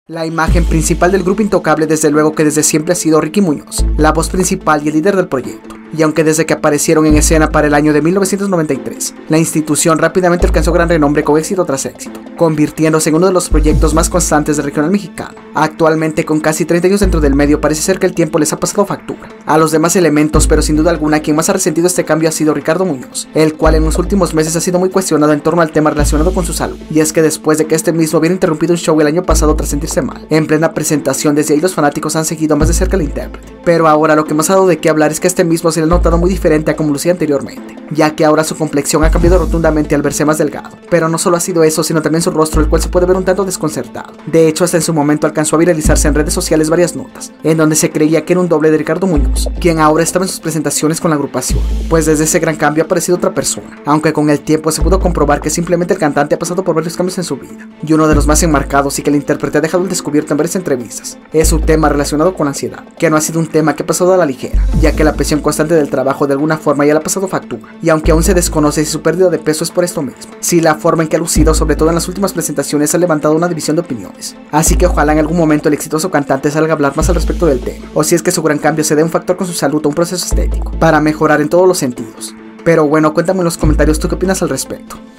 La imagen principal del grupo Intocable desde luego que desde siempre ha sido Ricky Muñoz, la voz principal y el líder del proyecto. Y aunque desde que aparecieron en escena para el año de 1993, la institución rápidamente alcanzó gran renombre con éxito tras éxito, convirtiéndose en uno de los proyectos más constantes del regional mexicano. Actualmente, con casi 30 años dentro del medio, parece ser que el tiempo les ha pasado factura a los demás elementos, pero sin duda alguna quien más ha resentido este cambio ha sido Ricardo Muñoz, el cual en los últimos meses ha sido muy cuestionado en torno al tema relacionado con su salud. Y es que después de que este mismo hubiera interrumpido un show el año pasado tras sentirse mal, en plena presentación, desde ahí los fanáticos han seguido más de cerca al intérprete. Pero ahora lo que más ha dado de qué hablar es que este mismo se le ha notado muy diferente a como lucía anteriormente, ya que ahora su complexión ha cambiado rotundamente al verse más delgado. Pero no solo ha sido eso, sino también su rostro, el cual se puede ver un tanto desconcertado. De hecho, hasta en su momento alcanzó a viralizarse en redes sociales varias notas, en donde se creía que era un doble de Ricardo Muñoz, quien ahora estaba en sus presentaciones con la agrupación, pues desde ese gran cambio ha aparecido otra persona, aunque con el tiempo se pudo comprobar que simplemente el cantante ha pasado por varios cambios en su vida, y uno de los más enmarcados y que el intérprete ha dejado al descubierto en varias entrevistas, es su tema relacionado con la ansiedad, que no ha sido un tema que ha pasado a la ligera, ya que la presión constante del trabajo de alguna forma ya le ha pasado factura, y aunque aún se desconoce si su pérdida de peso es por esto mismo, si la forma en que ha lucido, sobre todo en las últimas presentaciones, ha levantado una división de opiniones. Así que ojalá en algún momento el exitoso cantante salga a hablar más al respecto del tema, o si es que su gran cambio se dé a un factor con su salud o un proceso estético, para mejorar en todos los sentidos. Pero bueno, cuéntame en los comentarios tú qué opinas al respecto.